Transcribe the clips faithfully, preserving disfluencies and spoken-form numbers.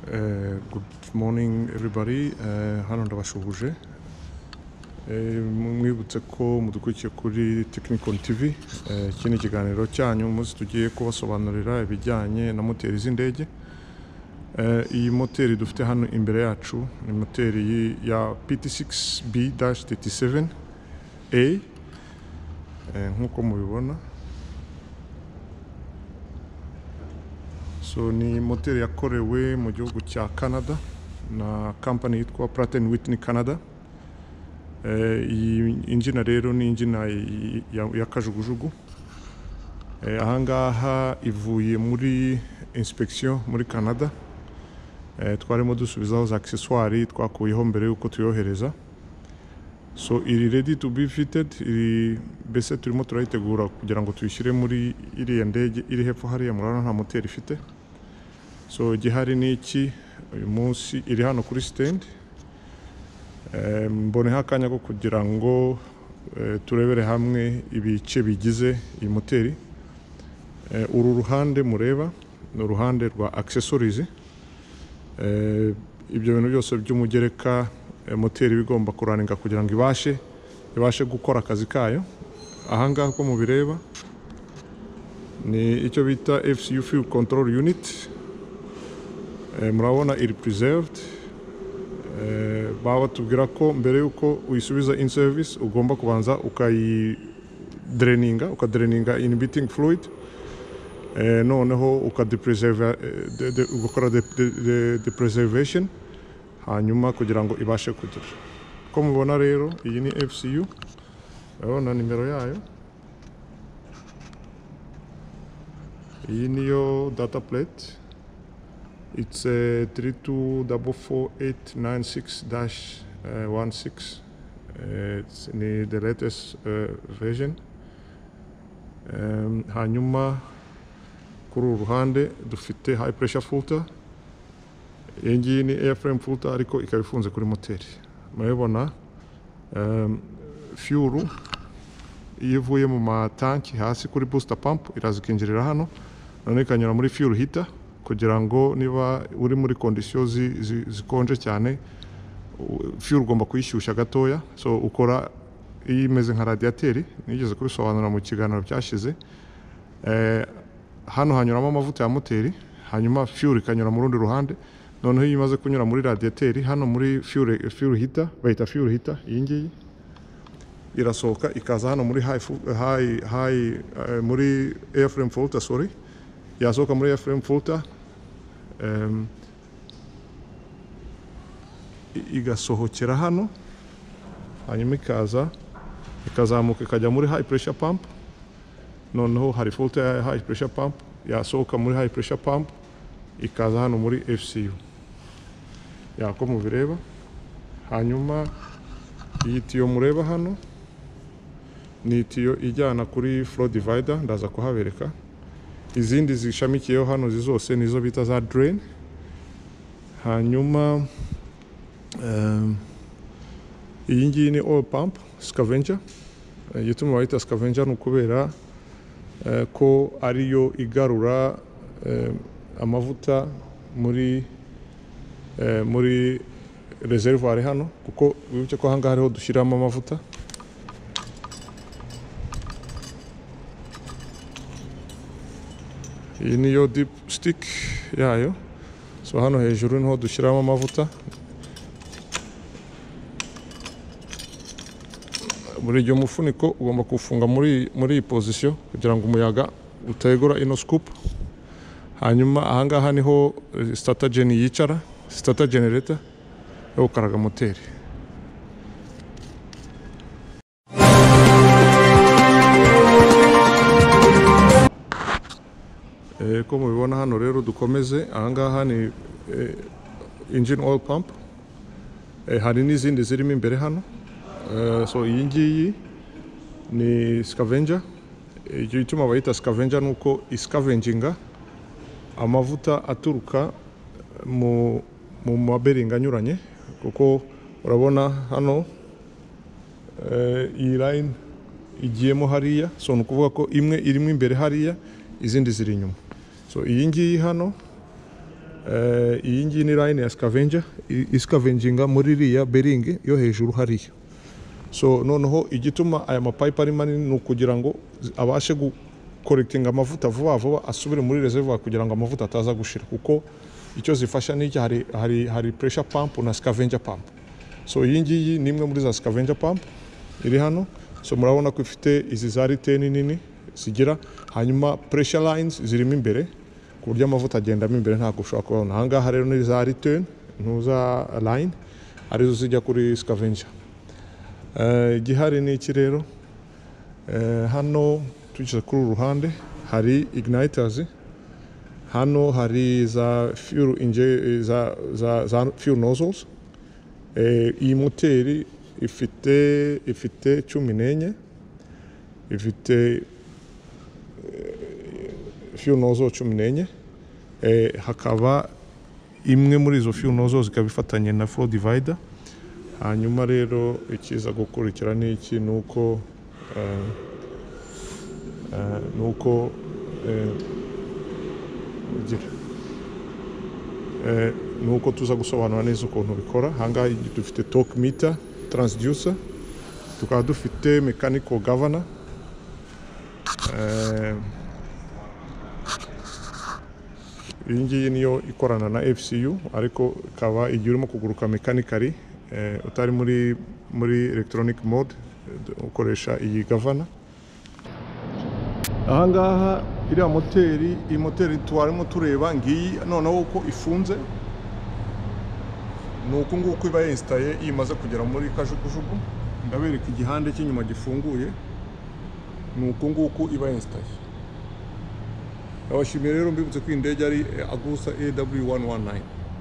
Uh, good morning everybody. Uh, hano ndabashuhuje. Uh, mwibutse ko mudukurikiye kuri Technical T V. Uh, iki ni ikiganiro cyanyu muzi tugiye kubasobanurira ibijyanye na moteri z'indege. Uh, iyi moteri dufite hano imbere yacu ni moteri ya P T six B thirty-seven A. Uh, nkuko mubibona. So ni moteri yakorewe mu gihugu cya Canada na company yitwa Pratt Whitney Canada. Eh iyi engine rero ni engine ya kajugujugu. Eh ahangaha ivuye muri inspection muri Canada. Eh twarimo dusubizaho za accessoires twakuyeho mbere yuko tuyohereza. So iri ready to be fitted, iri bese turimo turayitegura kugira ngo tuyishyire muri iri ndege iri hepfo hariya murana nta moteri ifite. So gihari ni iki uyu munsi iri hano kuri stand. Eh mbone hakanya ko kugira ngo e, turebere hamwe ibice bigize iyi moteri. Eh uru ruhande mureba no ruhande rwa accessories. Eh ibyo bintu byose by'umugereka e, moteri bigomba kuraninga kugira ngo ibashe ibashe gukora akazi kayo. Ahangaha ko mubireba ni icyo bita F C U fuel control unit. Eh, murabona iri preserved. Eh, baba tubwira ko mbere yuko uyisubiza in service ugomba kubanza ukayi draininga ukadraininga inhibiting fluid. Eh, noneho ukadepreserve ugakora de, de, de, de preservation hanyuma kugira ngo ibashe kugira. Ko mubona rero iyi ni F C U. Urabona nimero yayo. Iyi niyo data plate. It's a three two four four eight nine six dash one six. Uh, it's in the latest uh, version. Um, hanyuma kuri uruhande dufite high pressure filter. Iyi ni airframe filter ariko ikaba ifunze kuri moteri. Murabona um, fuel ivuye mu matanki hasi kuri booster pump iraza ikinjirira hano none ikanyura muri fuel heater kugira ngo niba uri muri conditions zikonje cyane fuel ugomba kuyishyushya gatoya. So ukora imeze nka radiateur nigeze kubisobanura mu kiganiro cyashize. Eh hano hanyuramo amavuta ya moteri hanyuma fuel ikanyura mu rundi ruhande noneho yimaze kunyura muri radiateur hano muri fuel fuel heater bayita fuel heater iyi ngiyi irasohoka ikaza hano muri high high high uh, muri airframe filter sorry yasohoka muri airframe filter. Um, igasohokera hano hanyuma ikaza ikazamuka ikajya muri high pressure pump noneho hari filter ya high pressure pump yasohoka muri high pressure pump ikaza hano muri F C U yako mubireba. Hanyuma iyi tiyo mureba hano ni tiyo ijyana kuri flow divider ndaza kuhabereka. Izindi zishamikiyeho hano zizose nizo bita za drain. Hanyuma um, iyi ngiyi ni oil pump scavenger. Uh, yituma bayita scavenger nukubera uh, ko ariyo igarura uh, amavuta muri uh, muri reservoir hano kuko wibuke ko hanga hariho dushyiramo amavuta. Iyi niyo deep stick yayo. So hano hejuru niho dushyiramo amavuta. Muri iyo mufuniko ugomba kufunga muri muri position kugira ngo umuyaga utegura ino scoop. Hanyuma ahangaha niho starter gen yicara, starter generator yo gukaraga moteri. Eh ko mubibona hano rero dukomeze ahangaha ni eh, engine oil pump. Eh hari n'izindi zirimo imbere hano. Uh, so iyi ngiyi ni scavenger. Icyo gituma bayita scavenger nuko iscavenginga amavuta aturuka mu mu mabering anyuranye kuko urabona hano uh, iyi line igiyemo hariya. So nukuvuga ko imwe irimo imbere hariya izindi ziri inyuma. So iyi ngiyi hano Eh, iyi ngiyi ni line ya scavenger iscavenginga muri iriya bearing yo hejuru hariya. So noneho igituma aya mapipe ari manini ni ukugira ngo abashe gukorektinga amavuta vuba vuba asubire muri reservoir kugira ngo amavuta ataza gushira, kuko icyo zifasha ni iki, hari, hari, hari pressure pump na scavenger pump. So iyi ngiyi ni imwe muri za scavenger pump iri hano. So murabona ko ifite izi za return nini zigira, hanyuma pressure lines zirimo imbere ku buryo amavuta agendamo imbere ntabwo ushobora kubona. Aha ngaha rero ni za return ntuza line arizo zijya kuri scavenger. Uh, igihari ni iki rero, uh, hano tugeze kuri uru ruhande hari igniters, hano hari za fuel inje za, za, za fuel nozzles. Uh, iyi moteri ifite ifite cumi n'enye, ifite uh, fuel nozzle cumi n'enye. Uh, hakaba imwe muri izo fuel nozzles ikaba ifatanye na flow divider. Hanyuma rero ikiza gukurikira ni iki, nuko uh, uh, nuko uh, uh, nuko tuza gusobanura neza ukuntu bikora. Hanga dufite torque meter, transducer, tukaba dufite mechanical governor, uh, iyi ngiyi niyo ikorana na F C U ariko ikaba igiye urimo kuguruka mechanically, Uh, utari muri muri electronic mode, ukoresha iyi governor. Aha ngaha iriya moteri, iyi moteri twarimo tureba ngiyi noneho uko ifunze, nuko nguko iba installé imaze kugera muri kajugujugu. Ndabereka igihande cy'inyuma gifunguye, nuko nguko iba installé. Abashimiye rero mbibutse ko indege ari Agusta A W one nineteen.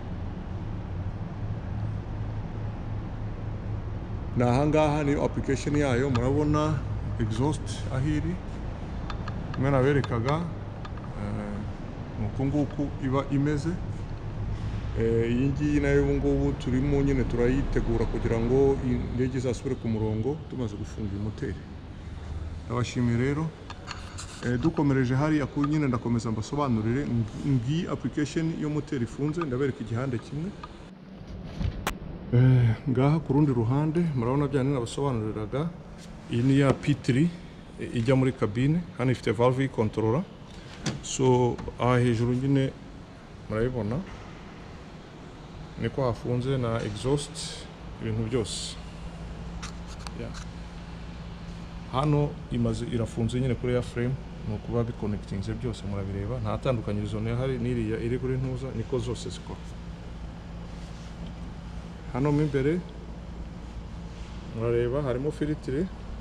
Na hangaha niyo application yayo, murabona exhaust ahiri mwe naberekaga, nuko nguko iba imeze. Iyi ngiyi nayo ubu ngubu turimo nyine turayitegura kugira ngo indege izasubire ku murongo tumaze gufunga moteri. Abashimiye rero, dukomereje hari aku nyine ndakomeza mbasobanurire ngi application yo moteri ifunze. Ndabereka igihande kimwe. Eh, ngaha ku rundi ruhande murabona byane nabasobanuriraga, iyi ni ya P three ijya muri cabine. Hano ifite valve controller. So aha hejuru nyine murabibona niko hafunze na exhaust, ibintu byose. Yeah. Hano imaze irafunze nyine kuri ya frame, nuko babi connectinze byose murabireba, nta tandukanyirizo ne hari niriya iri kuri ntuza, niko zose zikora. Hano mo imbere murareba harimo filtre,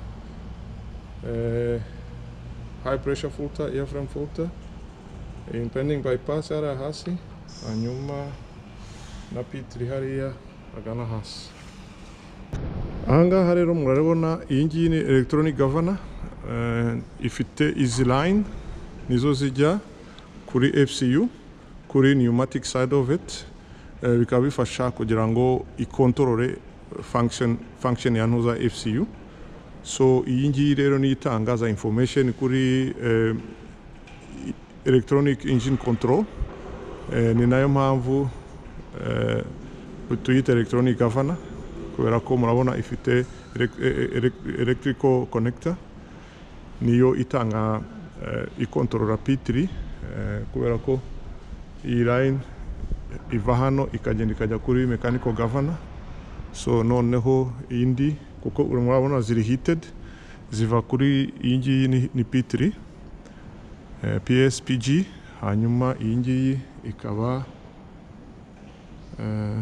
eh, high pressure filter, airframe filter, impending bypass ari hasi, hanyuma na P three hariya agana hasi. Aha ngaha rero murabona iyi ngiyi ni electronic governor, eh, ifite izi line nizo zijya kuri F C U kuri pneumatic side of it. Uh, bikaba bifasha kugira ngo ikontorore function function ya ntuza F C U. So iyi ngiyi rero ni itangaza information kuri uh, electronic engine control. Uh, ni nayo mpamvu uh, tuyita electronic governor, kubera ko murabona ifite electrical connector niyo itanga uh, ikontorora P three, uh, kubera ko iyi line iva hano ikagenda ikajya kuri mechanical governor. So noneho indi kuko murabona ziri heated ziva kuri iyi ngiyi ni, ni P three, eh, P S P G, hanyuma iyi ngiyi ikaba eh,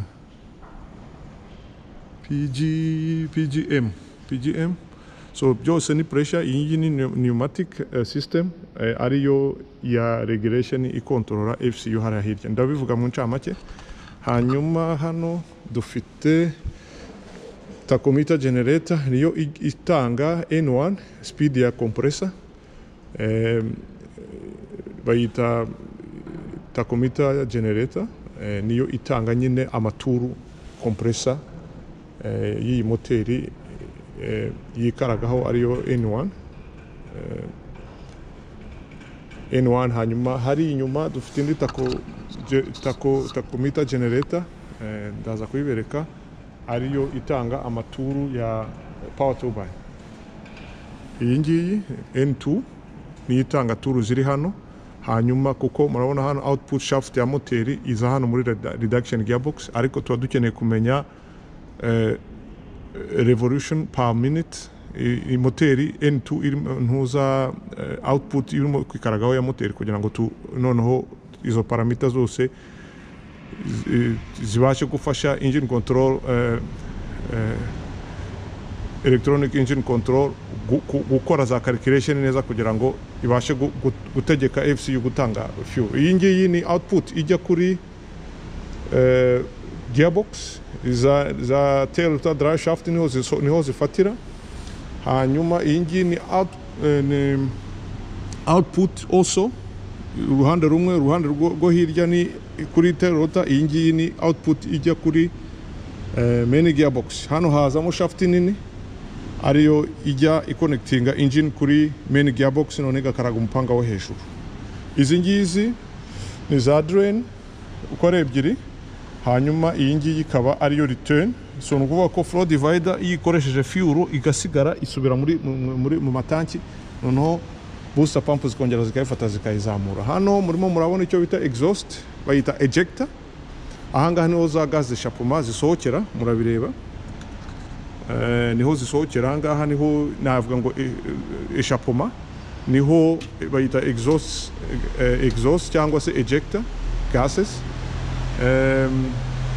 P G P G M P G M. So byose ni pressure. Iyi ngiyi ni pneumatic uh, system, uh, ariyo ya regulation ikontorora F C U hariya hirya. Ndabivuga mu ncamake. Hanyuma hano dufite tachometer generator, niyo itanga N one speed ya compressor, um, bayita tachometer generator, uh, niyo itanga nyine amaturu compressor uh, y'iyi moteri uh, yikaragaho ariyo N one. Uh, N one. Hanyuma hari inyuma dufite indi tako tako takometer generator eh, ndaza kuyibereka ariyo itanga amaturu ya power turbine. Iyi ngiyi N two ni itanga turu ziri hano, hanyuma kuko murabona hano output shaft ya moteri iza hano muri reduction gearbox, ariko tuba dukeneye kumenya eh, revolution per minute. I moteri N two iri ntuza uh, output irimo kwikaragaho ya moteri kugira ngo tu noneho izo parameter zose zibashe gufasha engine control uh, uh, electronic engine control gukora za calculation neza kugira ngo ibashe gutegeka F C U gutanga fuel. Iyi ngiyi ni output ijya kuri uh, gearbox za za tail to drive shaft niho niho zifatira. Hanyuma iyi ngiyi ni out, uh, ni output also uruhande rumwe, uruhande rwo hirya ni kuri tail rotor. Iyi ngiyi ni output ijya kuri uh, main gearbox. Hano hazamo shaft nini ariyo ijya iconnectinga engine kuri main gearbox none gakaraga umupanga wo hejuru. Izi ngizi ni za drain uko ari ebyiri. Hanyuma iyi ngiyi ikaba ariyo return. So nukuvuga ko flow divider iyikoresheje fuel igasigara isubira muri muri mu matanki, noneho booster pump zikongera zikayifata zikayizamura. Hano murimo murabona icyo bita exhaust, bayita ejector. Ahangaha niho za gaz d'échappement zisohokera, murabireba. Eh niho zisohokera, ahangaha niho navuga ngo échappement, niho bayita exhaust exhaust cyangwa se ejector gases. Um,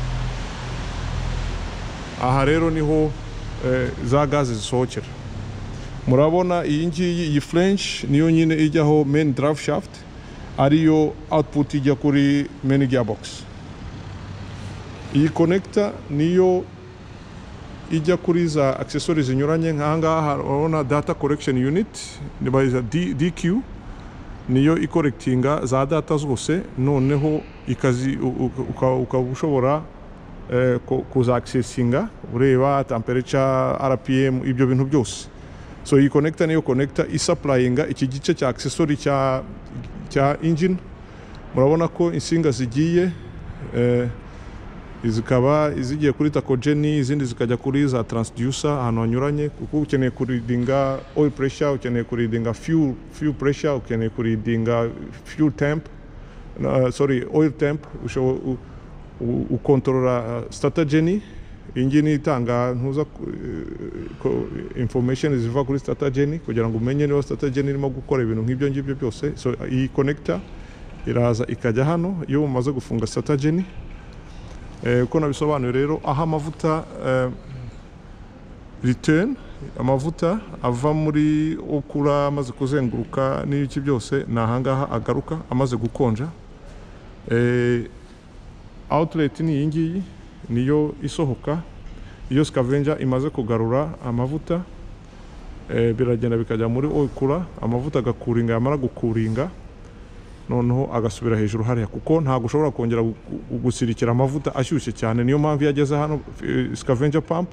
aha rero niho eh, za gazi zisohokera. Murabona iyi ngiyi iyi flange niyo nyine ijyaho main drive shaft, ariyo output ijya kuri main gearbox. Iyi connector niyo ijya kuri za accessories zinyuranye. Nkahangaha urabona data collection unit ni bayiza D Q, niyo ikorectinga za data zose, noneho ikazi ukaba ushobora eh, kuza accessinga ureba temperature, R P M, ibyo bintu byose. So iyi connector niyo connector isupplyinga iki gice cya accessory cya cya engine. Murabona ko insinga zigiye eh, izikaba izigiye kuri takogeni, izindi zikajya kuri za transducer ahantu hanyuranye, kuko ukeneye kuridinga oil pressure, ukeneye kuridinga fuel fuel pressure, ukeneye kuridinga fuel temp, uh, sorry oil temp, usho ukontorora statageni. Ingini itanga ntuza uh, information ziva kuri statageni kugira ngo umenye niba statageni irimo gukora ibintu nk'ibyo ngibyo byose. So iyi connector iraza ikajya hano iyo umaze gufunga statageni. Eh, uko nabisobanuye rero, aha amavuta eh, return, amavuta ava muri okura amaze kuzenguruka n'iki byose na ahangaha agaruka amaze gukonja. Eh, outlet ni iyi ngiyi niyo isohoka iyo scavenger imaze kugarura amavuta. Eh, biragenda bikajya muri okura, amavuta agakuringa, yamara gukuringa noneho agasubira hejuru hariya, kuko ntago ushobora kongera gusirikira amavuta ashyushye cyane. Niyo mpamvu yageze hano scavenger pump,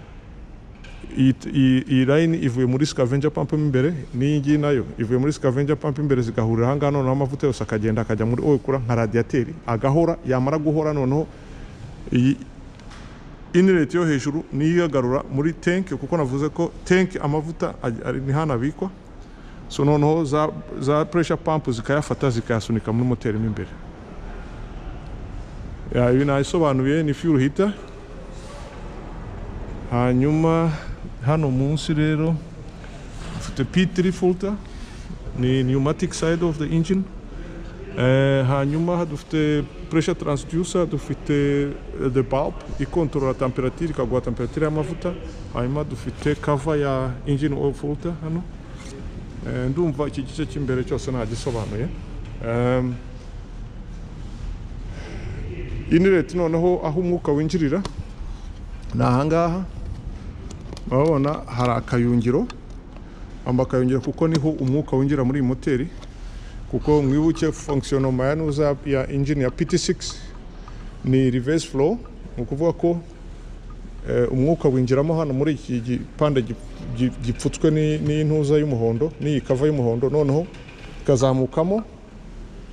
iyi line ivuye muri scavenger pump imbere, n'iyi ngiyi nayo ivuye muri scavenger pump imbere, zigahurira hanga noneho amavuta yose akagenda akajya muri oil cooler nka radiateur, agahora. Yamara guhora noneho iyi inlet yo hejuru niyo yagarura muri tank, kuko navuze ko tank amavuta ni hano abikwa. So noneho za, za pressure pump zikayafata zikayasunika muri moteri imbere. Ya ibi nayisobanuye ni fuel heater. Hanyuma hano munsi rero dufite P three filter, ni pneumatic side of the engine. Eh, hanyuma dufite pressure transducer, dufite the bulb ikontorora temperature, ikaguha temperature y'amavuta. Hanyuma dufite cover ya engine oil filter hano. Ndumva iki gice cy'imbere cyose nagisobanuye. Um, inlet noneho aho umwuka winjirira na ahangaha urabona hari akayungiro, amba akayungiro kuko niho umwuka winjira muri moteri, kuko mwibuke fonctionnement yanuza ya engine ya P T six ni reverse flow, ukuvuga ko uh, umwuka winjiramo hano muri iki gipande gipfutswe n'intuza y'umuhondo, n'iyi kava y'umuhondo, noneho ikazamukamo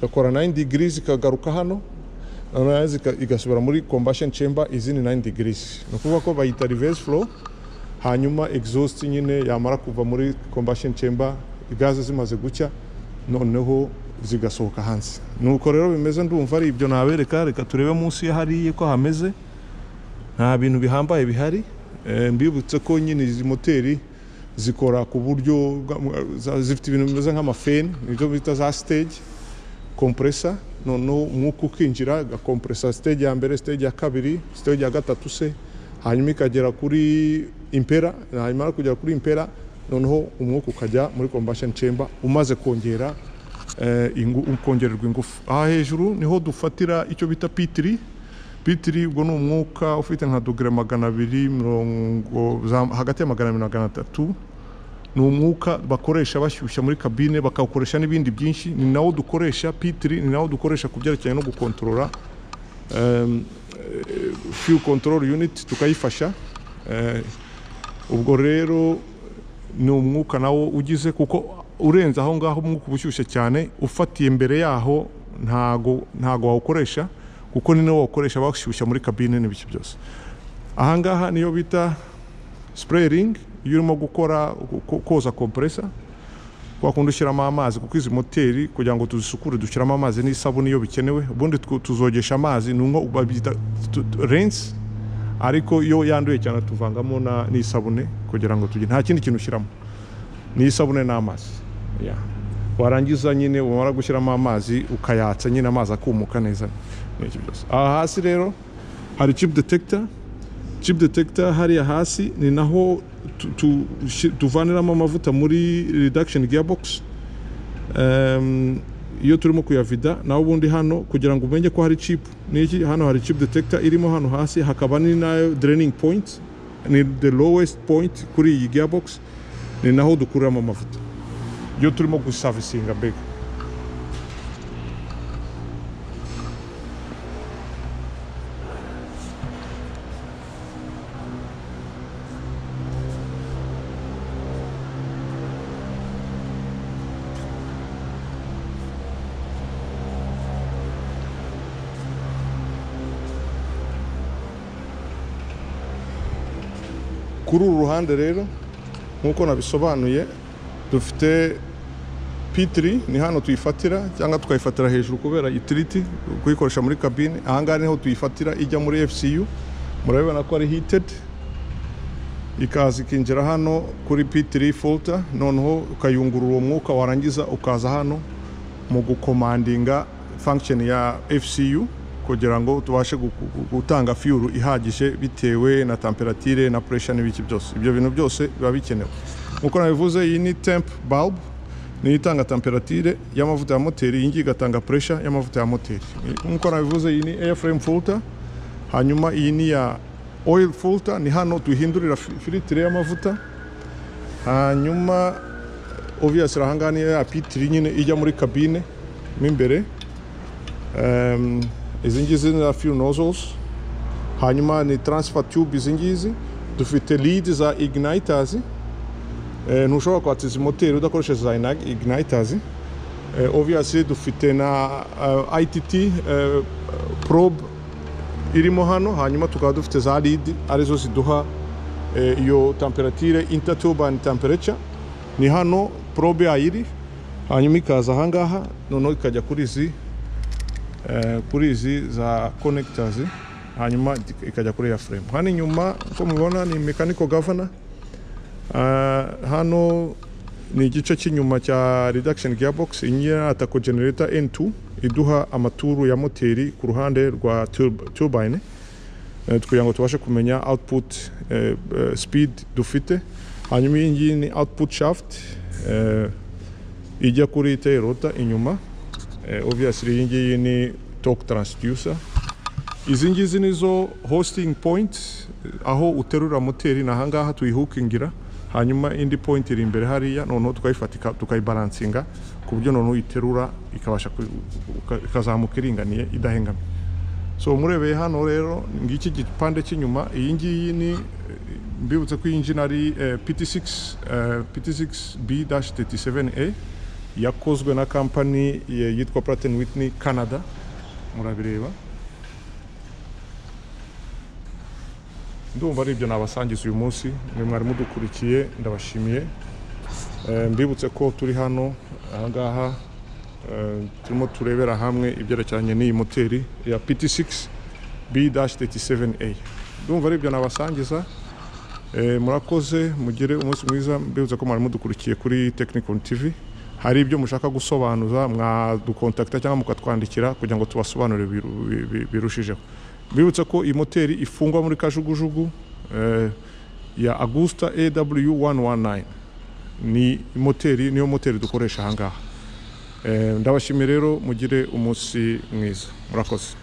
gakora nine degrees kagaruka hano noneho igasubira muri combustion chamber izindi nine degrees. No kuvuga ko bayita reverse flow, hanyuma exhaust nyine yamara kuva muri combustion chamber gaze zimaze gucya noneho zigasohoka hanze. Nuko rero bimeze, ndumva ari ibyo nabereka. Reka turebe munsi ya hariye ko hameze, nta bintu bihambaye bihari. E, mbibutse ko nyine izi moteri zikora ku buryo zifite ibintu bimeze nk'amafeni, nibyo bita za stage compressor. Noneho umwuka ukinjira gakompresa stage ya mbere, stage ya kabiri, stage ya gatatu se, hanyuma ikagera kuri impera, hanyuma kugera kuri impera noneho umwuka ukajya muri combustion chamber umaze kongera eh, ingu, ukongererwa ingufu. Aha hejuru niho dufatira icyo bita P three. P three ubwo ni umwuka ufite nka dogere magana abiri mirongo hagati ya magana abiri na magana atatu. Ni umwuka bakoresha bashyushya muri kabine, bakawukoresha n'ibindi byinshi. Ni nawo dukoresha P three, ni nawo dukoresha kubyerekeye no gukontorora um, fuel control unit tukayifasha. Uh, ubwo rero ni umwuka nawo ugize, kuko urenze aho ngaho umwuka ubushyushye cyane ufatiye mbere yaho ntago ntago wawukoresha, kuko ni nawo wawukoresha bashyushya muri kabine n'ibiki byose. Aha ngaha niyo bita spray ring. Iyo urimo gukora koza compressor wakunda ushyiramo amazi, kuko izi moteri kugira ngo tuzisukure dushyiramo amazi n'isabune iyo bikenewe. Ubundi tuzogesha amazi nungo babita rinse, ariko iyo yanduye cyane tuvangamo na n'isabune kugira ngo tugire nta kindi kintu ushyiramo, n'isabune n'amazi. Yeah. Warangiza nyine umara gushyiramo amazi ukayatsa nyine amazi akumuka neza n'iki byose. Aha hasi rero hari chip detector. Chip detector hariya hasi ni naho tuvaniramo amavuta muri reduction gearbox. Um, iyo turimo kuyavida naho ubundi hano kugira ngo umenye ko hari chip niki, hano hari chip detector irimo hano hasi, hakaba ni nayo draining point, ni the lowest point kuri iyi gearbox, ni naho dukuramo amavuta iyo turimo guservicinga mbega. Kuri uru ruhande rero nkuko nabisobanuye dufite P three, ni hano tuyifatira cyangwa tukayifatira hejuru kubera utility kuyikoresha muri kabine. Aha ngaha niho tuyifatira ijya muri F C U, murabibona ko ari heated, ikaza ikinjira hano kuri P three filter, noneho ukayungurura uwo mwuka, warangiza ukaza hano mu gukomandinga function ya F C U kugira ngo tubashe gutanga fuel ihagije bitewe na temperature na pressure n'ibiki byose. Ibyo bintu byose biba bikenewe. Nkuko nabivuze, iyi ni temp bulb, ni itanga temperature y'amavuta ya moteri, iyi ngiyi igatanga pressure y'amavuta ya moteri. Nkuko nabivuze, iyi ni airframe filter, hanyuma iyi ni ya oil filter, ni hano tuhindurira filtre y'amavuta. Hanyuma obviously aha ngaha ni ya P three nyine ijya muri kabine mo imbere. Um, izi ngizi ni fuel nozzles, hanyuma ni transfer tube. Izi ngizi dufite lead za igniters. Eh, ntushobora kwatsa izi moteri udakoresheje za igniters. Eh, obviously dufite na uh, I T T uh, probe irimo hano, hanyuma tukaba dufite za lead arizo ziduha eh, iyo temperature, interturbine temperature. Ni hano probe ayiri, hanyuma ikaza aha ngaha noneho ikajya kuri izi Uh, kuri izi za connectors, hanyuma ikajya kuri airframe. Hano inyuma uko mubona ni mechanical governor. Uh, hano ni igice cy'inyuma cya reduction gearbox, inyira atako generator N two iduha amaturu ya moteri ku ruhande rwa turbine, uh, kugira ngo tubashe kumenya output uh, uh, speed dufite. Hanyuma iyi ngiyi ni output shaft uh, ijya kuri tail rotor inyuma. Uh, obviously iyi ngiyi ni torque transducer. Izi ngizi nizo hosting point, aho uterura moteri na hangaha tuyihookingira, hanyuma indi point iri imbere hariya, noneho tukayifatika tukayibalansinga ku buryo noneho iterura ikabasha ikazamuka iringaniye idahengamye. So murebeye hano rero ngiki gipande cy'inyuma, iyi ngiyi ni mbibutse ko engine ari uh, P T six B thirty-seven A. yakozwe na company yitwa Pratt Whitney Canada, murabireba. Ndumva ari ibyo nabasangiza uyu munsi, mwe mwari mudukurikiye, ndabashimiye. Mbibutse ko turi hano ahangaha turimo turebera hamwe ibyerekeranye n'iyi moteri ya P T six B thirty-seven A. Ndumva ari ibyo nabasangiza. Murakoze, mugire umunsi mwiza. Mbibutse ko mwari mudukurikiye kuri Technical T V. Hari ibyo mushaka gusobanuza, mwadukontakta cyangwa mukatwandikira kugira ngo tubasobanurire birushijeho. Mbibutse ko iyi moteri ifungwa muri kajugujugu ya Agusta A W one nineteen. Ni moteri, niyo moteri dukoresha ahangaha. Ndabashimiye rero, mugire umunsi mwiza. Murakoze.